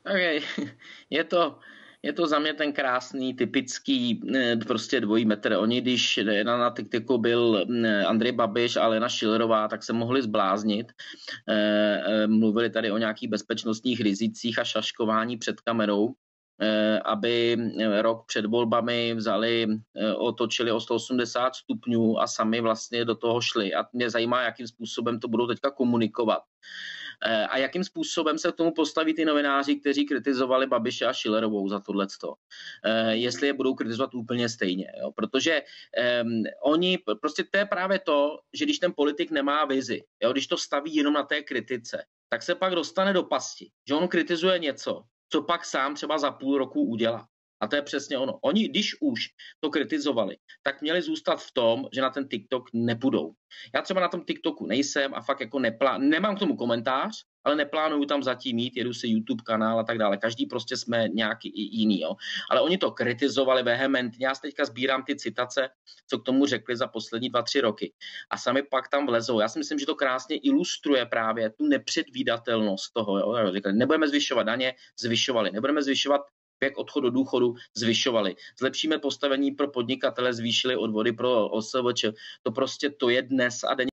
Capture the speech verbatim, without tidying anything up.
je, je to, je to za mě ten krásný, typický prostě dvojí metr. Oni, když na, na TikToku byl Andrej Babiš a Alena Schillerová, tak se mohli zbláznit. Mluvili tady o nějakých bezpečnostních rizicích a šaškování před kamerou, aby rok před volbami vzali, otočili o sto osmdesát stupňů a sami vlastně do toho šli. A mě zajímá, jakým způsobem to budou teďka komunikovat. A jakým způsobem se k tomu postaví ty novináři, kteří kritizovali Babiše a Schillerovou za tohleto. Jestli je budou kritizovat úplně stejně. Jo? Protože um, oni, prostě to je právě to, že když ten politik nemá vizi, jo? Když to staví jenom na té kritice, tak se pak dostane do pasti, že on kritizuje něco, co pak sám třeba za půl roku udělá. A to je přesně ono. Oni, když už to kritizovali, tak měli zůstat v tom, že na ten TikTok nepůjdou. Já třeba na tom TikToku nejsem a fakt jako neplá... nemám k tomu komentář, ale neplánuju tam zatím mít, jedu si YouTube kanál a tak dále. Každý prostě jsme nějaký jiný, jo. Ale oni to kritizovali vehementně. Já teďka sbírám ty citace, co k tomu řekli za poslední dva, tři roky. A sami pak tam vlezou. Já si myslím, že to krásně ilustruje právě tu nepředvídatelnost toho, jo. Říkali, nebudeme zvyšovat daně, zvyšovali. Nebudeme zvyšovat věk odchod do důchodu, zvyšovali. Zlepšíme postavení pro podnikatele, zvýšili odvody pro O S V Č. To prostě to je dnes a denně.